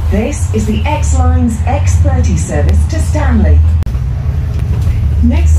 This is the Xlines X30 service to Stanley. Next